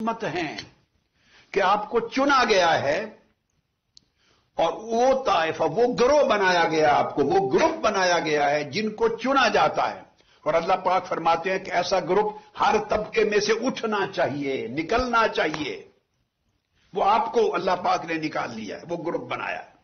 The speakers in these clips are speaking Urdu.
किस्मत हैं कि आपको चुना गया है और वो ताइफा, वो ग्रोह बनाया गया, आपको वो ग्रुप बनाया गया है जिनको चुना जाता है। और अल्लाह पाक फरमाते हैं कि ऐसा ग्रुप हर तबके में से उठना चाहिए, निकलना चाहिए। वो आपको अल्लाह पाक ने निकाल लिया है, वो ग्रुप बनाया है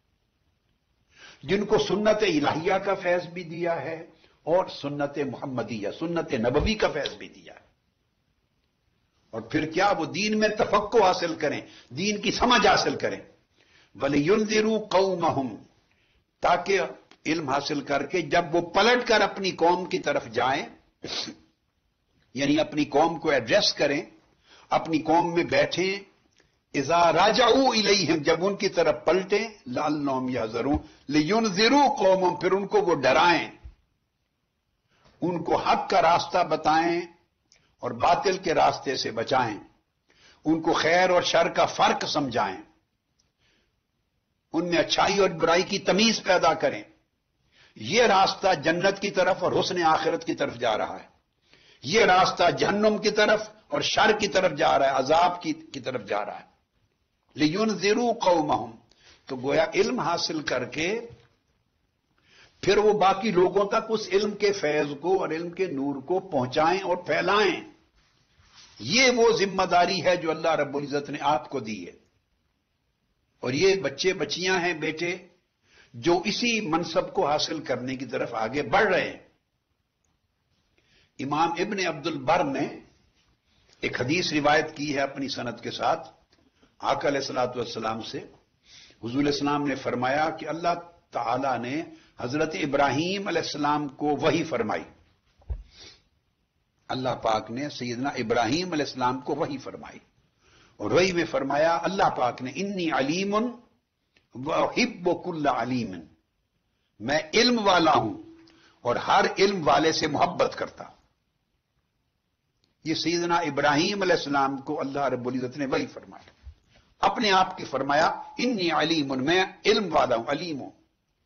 जिनको सुन्नत इलाहिया का फैज भी दिया है और सुन्नत मुहम्मदिया, सुन्नत नबवी का फैज भी दिया है। और फिर क्या, वो दीन में तफक्को हासिल करें, दीन की समझ हासिल करें। वलियुनज़िरू कौमहुम, ताकि इल्म हासिल करके जब वो पलट कर अपनी कौम की तरफ जाएं, यानी अपनी कौम को एड्रेस करें, अपनी कौम में बैठें, इज़ा राजऊ इलैहिम, जब उनकी तरफ पलटें, लअल्लहुम यहज़रून, लियुनज़िरू कौमहुम, फिर उनको वो डराएं, उनको हक का रास्ता बताएं और बातिल के रास्ते से बचाएं, उनको खैर और शर का फर्क समझाएं, उनमें अच्छाई और बुराई की तमीज पैदा करें। यह रास्ता जन्नत की तरफ और हुस्न आखिरत की तरफ जा रहा है, यह रास्ता जहन्नुम की तरफ और शर की तरफ जा रहा है, अजाब की तरफ जा रहा है। लियुनज़िरू कौमहुम, तो गोया इल्म हासिल करके फिर वो बाकी लोगों तक उस इल्म के फैज को और इल्म के नूर को पहुंचाएं और फैलाएं। ये वो जिम्मेदारी है जो अल्लाह रब्बुल इज्जत ने आपको दी है। और ये बच्चे बच्चियां हैं, बेटे, जो इसी मनसब को हासिल करने की तरफ आगे बढ़ रहे हैं। इमाम इब्न अब्दुल बर ने एक हदीस रिवायत की है अपनी सनद के साथ आका अलैहिस्सलातु वस्सलाम से। हुजूर इस्लाम ने फरमाया कि अल्लाह ताला ने हजरत इब्राहीम अलैहिस्सलाम को वही फरमाई, अल्लाह पाक ने सैयदना इब्राहीम अलैहिस्सलाम को वही फरमाई। और वही में फरमाया अल्लाह पाक ने, इन्नी अलीमुन व उहिब्बु कुल्ला अलीमिन, मैं इल्म वाला हूं और हर इल्म वाले से मोहब्बत करता। ये सैयदना इब्राहीम अलैहिस्सलाम को अल्लाह रब्बुल इज्जत ने वही फरमाया, अपने आप की फरमाया, इन्नी अलीमुन, मैं इल्म वाला हूं, अलीम हूं,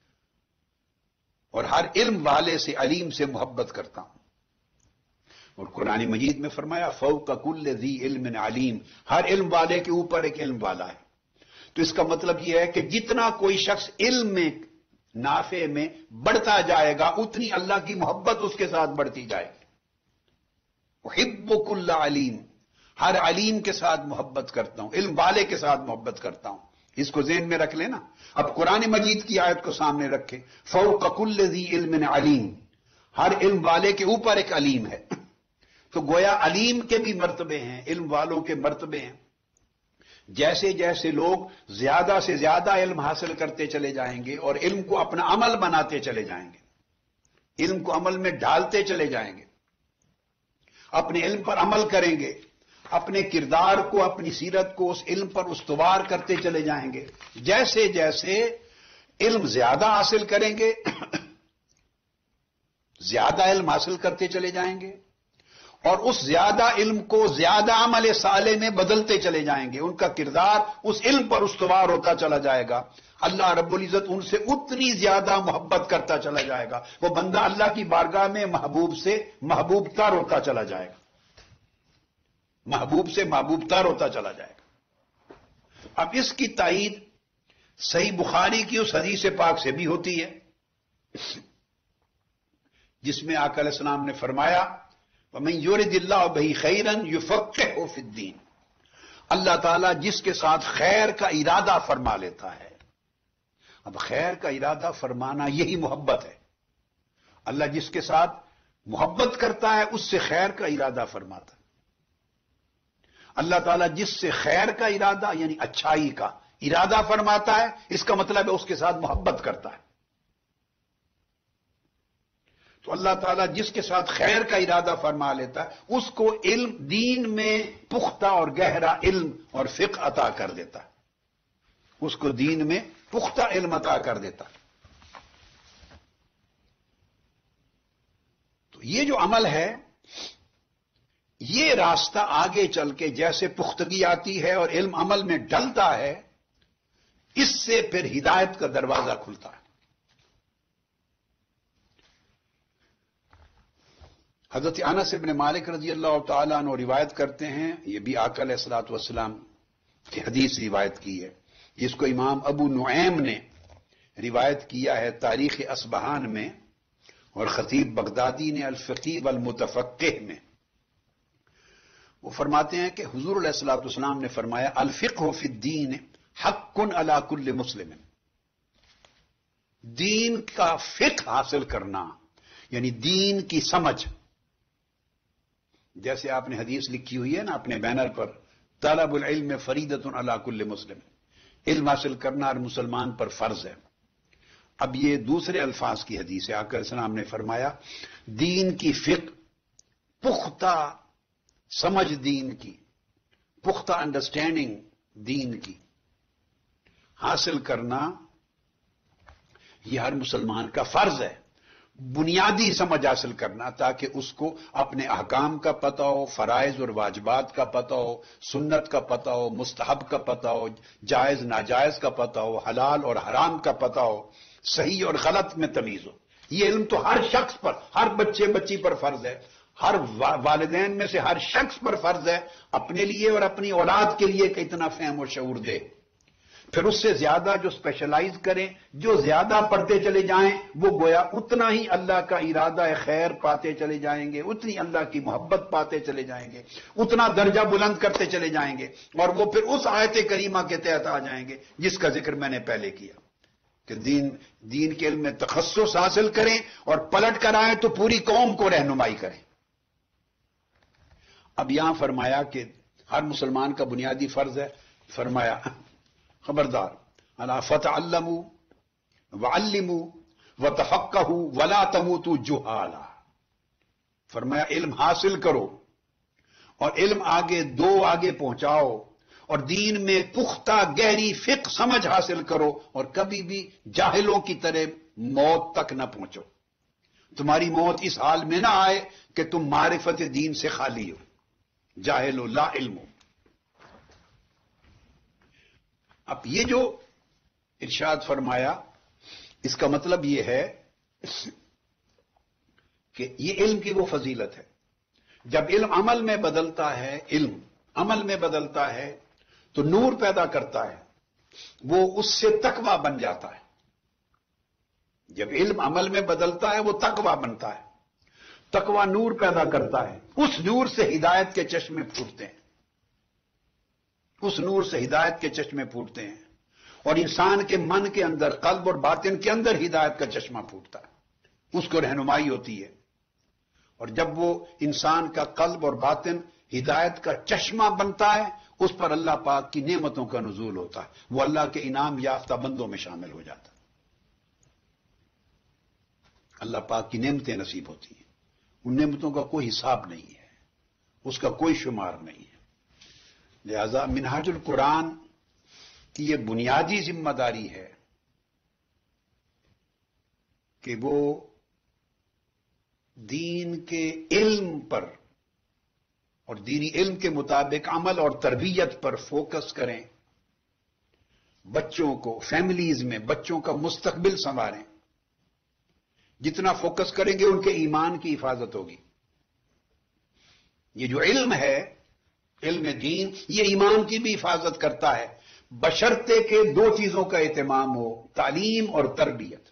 और हर इल्म वाले से, अलीम से मोहब्बत करता हूं। और कुरान मजीद में फरमाया, फौका कुल्ले ज़ी इल्मिन अलीम, हर इल्म वाले के ऊपर एक इल्म वाला है। तो इसका मतलब यह है कि जितना कोई शख्स इल्म में, नाफे में बढ़ता जाएगा, उतनी अल्लाह की मोहब्बत उसके साथ बढ़ती जाएगी। उहिब्बु कुल्ला अलीम, हर अलीम के साथ मोहब्बत करता हूं, इल्म वाले के साथ मोहब्बत करता हूं। इसको ज़हन में रख लेना। अब कुरान मजीद की आयत को सामने रखें, फौका कुल्ले ज़ी इल्मिन अलीम, हर इल्म वाले के ऊपर एक अलीम है। तो गोया अलीम के भी मर्तबे हैं, इल्म वालों के मर्तबे हैं। जैसे जैसे लोग ज्यादा से ज्यादा इल्म हासिल करते चले जाएंगे और इल्म को अपना अमल बनाते चले जाएंगे, इल्म को अमल में डालते चले जाएंगे, अपने इल्म पर अमल करेंगे, अपने किरदार को, अपनी सीरत को उस इल्म पर उस्तवार करते चले जाएंगे, जैसे जैसे इल्म ज्यादा हासिल करेंगे, ज्यादा इल्म हासिल करते चले जाएंगे और उस ज्यादा इल्म को ज्यादा अमल साले में बदलते चले जाएंगे, उनका किरदार उस इल्म पर उस्तवार होता चला जाएगा। अल्लाह रब्बुल इज्जत उनसे उतनी ज्यादा मोहब्बत करता चला जाएगा। वो बंदा अल्लाह की बारगाह में महबूब से महबूब तर होता चला जाएगा, महबूब से महबूब तर होता चला जाएगा। अब इसकी तायीद सही बुखारी की उस हदीस पाक से भी होती है जिसमें आका अलैहिस्सलाम ने फरमाया, वमन युरिदिल्लाहु बिही खैरन युफक्किहु फिद्दीन, अल्लाह ताला जिसके साथ खैर का इरादा फरमा लेता है। अब खैर का इरादा फरमाना यही मोहब्बत है। अल्लाह जिसके साथ मोहब्बत करता है उससे खैर का इरादा फरमाता है। अल्लाह ताला जिससे खैर का इरादा यानी अच्छाई का इरादा फरमाता है, इसका मतलब है उसके साथ मोहब्बत करता है। तो अल्लाह ताला जिसके साथ खैर का इरादा फरमा लेता है उसको इल्म, दीन में पुख्ता और गहरा इल्म और फिक्र अता कर देता है, उसको दीन में पुख्ता इल्म अता कर देता है। तो ये जो अमल है, ये रास्ता आगे चल के जैसे पुख्तगी आती है और इल्म अमल में डलता है, इससे फिर हिदायत का दरवाजा खुलता है। حضرت انس بن مالک رضی اللہ تعالیٰ عنہ روایت کرتے ہیں، یہ بھی آقا علیہ الصلوۃ والسلام کی حدیث روایت کی ہے، جس کو امام ابو نعیم نے روایت کیا ہے تاریخ اصبہان میں، اور خطیب بغدادی نے الفقیہ والمتفقہ میں۔ وہ فرماتے ہیں کہ حضور علیہ الصلوۃ والسلام نے فرمایا الفقہ فی الدین حق علی کل مسلم، دین کا فقہ حاصل کرنا یعنی دین کی سمجھ، جیسے آپ نے حدیث لکھی ہوئی ہے نا اپنے بینر پر، طلب العلم فریضۃ علی کل مسلم، علم حاصل کرنا ہر مسلمان پر فرض ہے۔ اب یہ دوسرے الفاظ کی حدیث ہے، آقا علیہ السلام نے فرمایا دین کی فقہ، پختہ سمجھ دین کی، پختہ انڈرسٹینڈنگ دین کی حاصل کرنا یہ ہر مسلمان کا فرض ہے، بنیادی سمجھ حاصل کرنا، تاکہ اس کو اپنے احکام کا پتہ ہو، فرائض اور واجبات کا پتہ ہو، سنت کا پتہ ہو، مستحب کا پتہ ہو، جائز ناجائز کا پتہ ہو، حلال اور حرام کا پتہ ہو، صحیح اور غلط میں تمیز ہو۔ یہ علم تو ہر شخص پر، ہر بچے بچی پر فرض ہے، ہر والدین میں سے ہر شخص پر فرض ہے اپنے لیے اور اپنی اولاد کے لیے کہ اتنا فہم و شعور دے۔ پھر اس سے زیادہ جو اسپیشلائز کریں، جو زیادہ پڑھتے چلے جائیں، وہ گویا اتنا ہی اللہ کا ارادہ خیر پاتے چلے جائیں گے، اتنی اللہ کی محبت پاتے چلے جائیں گے، اتنا درجہ بلند کرتے چلے جائیں گے، اور وہ پھر اس آیت کریمہ کے تحت آ جائیں گے جس کا ذکر میں نے پہلے کیا کہ دین کے علم میں تخصص حاصل کریں اور پلٹ کر آئیں تو پوری قوم کو رہنمائی کریں۔ اب یہاں فرمایا کہ ہر مسلمان کا بنیادی فرض ہے، فرمایا خبردار الا فتعلموا وعلموا وتفقهوا ولا تموتوا جهالا، فرمایا علم حاصل کرو اور علم آگے پہنچاؤ، اور دین میں پختہ گہری فقہ سمجھ حاصل کرو، اور کبھی بھی جاہلوں کی طرح موت تک نہ پہنچو، تمہاری موت اس حال میں نہ آئے کہ تم معرفت دین سے خالی ہو، جاہل لا علم ہو۔ اب یہ جو ارشاد فرمایا اس کا مطلب یہ ہے کہ یہ علم کی وہ فضیلت ہے، جب علم عمل میں بدلتا ہے، علم عمل میں بدلتا ہے تو نور پیدا کرتا ہے، وہ اس سے تقویٰ بن جاتا ہے۔ جب علم عمل میں بدلتا ہے وہ تقویٰ بنتا ہے، تقویٰ نور پیدا کرتا ہے، اس نور سے ہدایت کے چشمے پھوٹتے ہیں، اس نور سے ہدایت کے چشمے پھوٹتے ہیں، اور انسان کے من کے اندر، قلب اور باطن کے اندر ہدایت کا چشمہ پھوٹتا ہے، اس کو رہنمائی ہوتی ہے، اور جب وہ انسان کا قلب اور باطن ہدایت کا چشمہ بنتا ہے، اس پر اللہ پاک کی نعمتوں کا نزول ہوتا ہے، وہ اللہ کے انعام یافتہ بندوں میں شامل ہو جاتا ہے، اللہ پاک کی نعمتیں نصیب ہوتی ہیں، ان نعمتوں کا کوئی حساب نہیں ہے، اس کا کوئی شمار نہیں ہے۔ لہذا منہاج القرآن کی یہ بنیادی ذمہ داری ہے کہ وہ دین کے علم پر اور دینی علم کے مطابق عمل اور تربیت پر فوکس کریں، بچوں کو فیملیز میں بچوں کا مستقبل سنواریں، جتنا فوکس کریں گے ان کے ایمان کی حفاظت ہوگی۔ یہ جو علم ہے، علم دین، یہ ایمان کی بھی حفاظت کرتا ہے، بشرطے کہ دو چیزوں کا اہتمام ہو، تعلیم اور تربیت،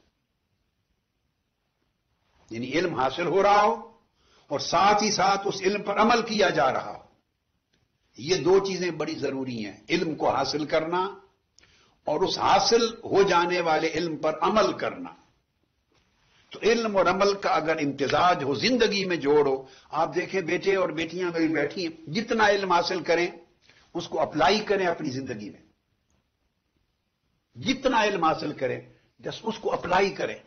یعنی علم حاصل ہو رہا ہو اور ساتھ ہی ساتھ اس علم پر عمل کیا جا رہا ہو۔ یہ دو چیزیں بڑی ضروری ہیں، علم کو حاصل کرنا اور اس حاصل ہو جانے والے علم پر عمل کرنا۔ تو علم اور عمل کا اگر امتزاج ہو، زندگی میں جوڑ ہو، آپ دیکھیں بیٹے اور بیٹیاں میری بیٹھی ہیں، جتنا علم حاصل کریں اس کو اپلائی کریں اپنی زندگی میں، جتنا علم حاصل کریں جس اس کو اپلائی کریں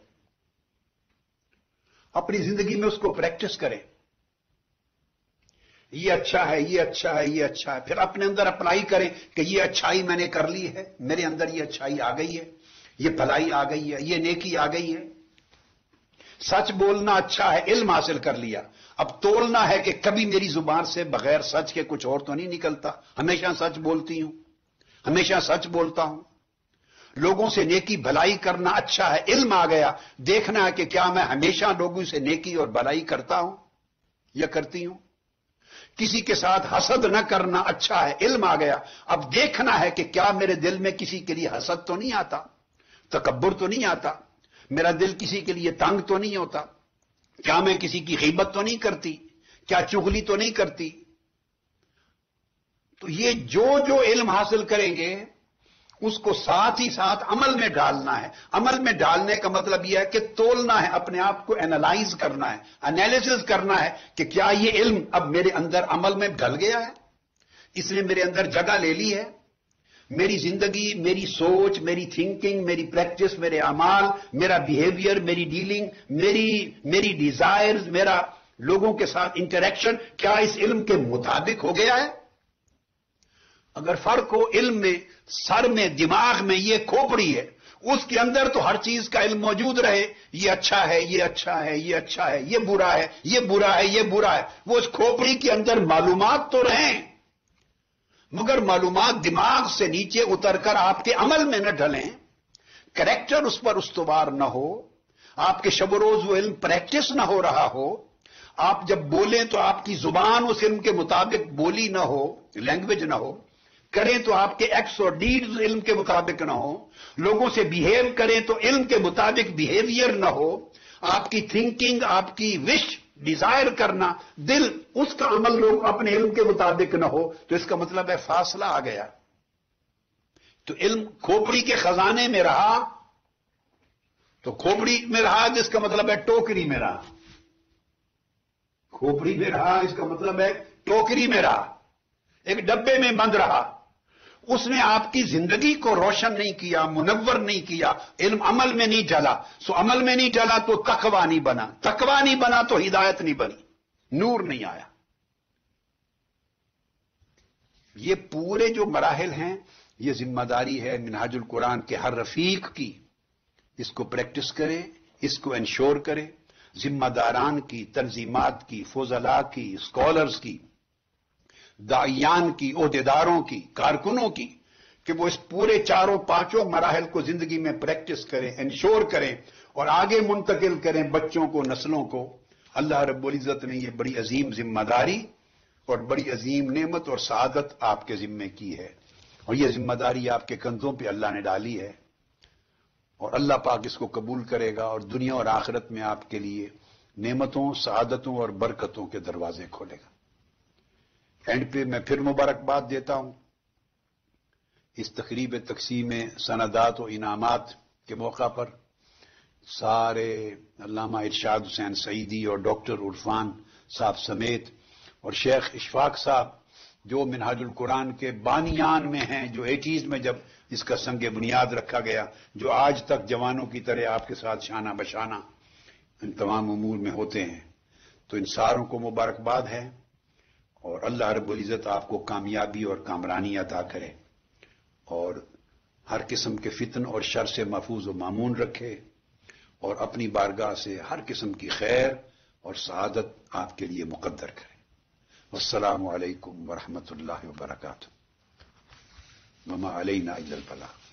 اپنی زندگی میں، اس کو پریکٹس کریں، یہ اچھا ہے، یہ اچھا ہے، یہ اچھا ہے، پھر اپنے اندر اپلائی کریں کہ یہ اچھائی میں نے کر لی ہے، میرے اندر یہ اچھائی آ گئی ہے، یہ بھلائی آ گئی ہے، یہ نیکی آ گئی ہے۔ سچ بولنا اچھا ہے، علم حاصل کر لیا، اب تولنا ہے کہ کبھی میری زبان سے بغیر سچ کے کچھ اور تو نہیں نکلتا، ہمیشہ سچ بولتی ہوں، ہمیشہ سچ بولتا ہوں۔ لوگوں سے نیکی بھلائی کرنا اچھا ہے، علم آ گیا، دیکھنا ہے کہ کیا میں ہمیشہ لوگوں سے نیکی اور بھلائی کرتا ہوں، یا کرتی ہوں؟ کسی کے ساتھ حسد نہ کرنا اچھا ہے، علم آ گیا، اب دیکھنا ہے کہ کیا میرے دل میں کسی کے لیے حسد تو نہیں آتا، تکبر تو نہیں آتا، میرا دل کسی کے لیے تنگ تو نہیں ہوتا، کیا میں کسی کی غیبت تو نہیں کرتی، کیا چغلی تو نہیں کرتی؟ تو یہ جو علم حاصل کریں گے اس کو ساتھ ہی ساتھ عمل میں ڈالنا ہے۔ عمل میں ڈالنے کا مطلب یہ ہے کہ تولنا ہے، اپنے آپ کو اینالائز کرنا ہے، انالیسز کرنا ہے کہ کیا یہ علم اب میرے اندر عمل میں ڈھل گیا ہے، اس نے میرے اندر جگہ لے لی ہے، میری زندگی، میری سوچ، میری تھنکنگ، میری پریکٹس، میرے اعمال، میرا بیہیویئر، میری ڈیلنگ، میری ڈیزائرز، میرا لوگوں کے ساتھ انٹریکشن کیا اس علم کے مطابق ہو گیا ہے؟ اگر فرق ہو علم میں، سر میں، دماغ میں، یہ کھوپڑی ہے، اس کے اندر تو ہر چیز کا علم موجود رہے، یہ اچھا ہے، یہ اچھا ہے، یہ اچھا ہے، یہ برا ہے، یہ برا ہے، یہ برا ہے، وہ اس کھوپڑی کے اندر معلومات تو رہیں، مگر معلومات دماغ سے نیچے اتر کر آپ کے عمل میں نہ ڈھلیں، کریکٹر اس پر استوار نہ ہو، آپ کے شب و روز وہ علم پریکٹس نہ ہو رہا ہو، آپ جب بولیں تو آپ کی زبان اس علم کے مطابق بولی نہ ہو، لینگویج نہ ہو، کریں تو آپ کے ایکٹس اور ڈیڈز علم کے مطابق نہ ہو، لوگوں سے بیہیو کریں تو علم کے مطابق بیہیویئر نہ ہو، آپ کی تھنکنگ، آپ کی وش، ڈیزائر کرنا، دل، اس کا عمل لوگ اپنے علم کے مطابق نہ ہو، تو اس کا مطلب ہے فاصلہ آ گیا۔ تو علم کھوپڑی کے خزانے میں رہا تو کھوپڑی میں رہا، جس کا مطلب ہے ٹوکری میں رہا، کھوپڑی میں رہا اس کا مطلب ہے ٹوکری میں رہا، ایک ڈبے میں بند رہا، اس نے آپ کی زندگی کو روشن نہیں کیا، منور نہیں کیا، علم عمل میں نہیں ڈلا، سو عمل میں نہیں ڈلا تو تقویٰ نہیں بنا، تقویٰ نہیں بنا تو ہدایت نہیں بنی، نور نہیں آیا۔ یہ پورے جو مراحل ہیں، یہ ذمہ داری ہے منہاج القرآن کے ہر رفیق کی، اس کو پریکٹس کرے، اس کو انشور کرے، ذمہ داران کی، تنظیمات کی، فضلاء کی، اسکالرز کی، داعیان کی، عہدیداروں کی، کارکنوں کی، کہ وہ اس پورے چاروں پانچوں مراحل کو زندگی میں پریکٹس کریں، انشور کریں اور آگے منتقل کریں بچوں کو، نسلوں کو۔ اللہ رب العزت نے یہ بڑی عظیم ذمہ داری اور بڑی عظیم نعمت اور سعادت آپ کے ذمے کی ہے، اور یہ ذمہ داری آپ کے کندھوں پہ اللہ نے ڈالی ہے، اور اللہ پاک اس کو قبول کرے گا اور دنیا اور آخرت میں آپ کے لیے نعمتوں، سعادتوں اور برکتوں کے دروازے کھولے گا۔ اینڈ پہ میں پھر مبارکباد دیتا ہوں اس تقریب تقسیم سندات و انعامات کے موقع پر سارے علامہ ارشاد حسین سعیدی اور ڈاکٹر عرفان صاحب سمیت اور شیخ اشفاق صاحب جو منہاج القرآن کے بانیان میں ہیں، جو 80s میں جب اس کا سنگ بنیاد رکھا گیا، جو آج تک جوانوں کی طرح آپ کے ساتھ شانہ بشانہ ان تمام امور میں ہوتے ہیں، تو ان ساروں کو مبارکباد ہے، اور اللہ رب العزت آپ کو کامیابی اور کامرانی عطا کرے اور ہر قسم کے فتن اور شر سے محفوظ و مامون رکھے، اور اپنی بارگاہ سے ہر قسم کی خیر اور سعادت آپ کے لیے مقدر کرے۔ والسلام علیکم ورحمۃ اللہ وبرکاتہ۔ وما علینا الا البلاغ۔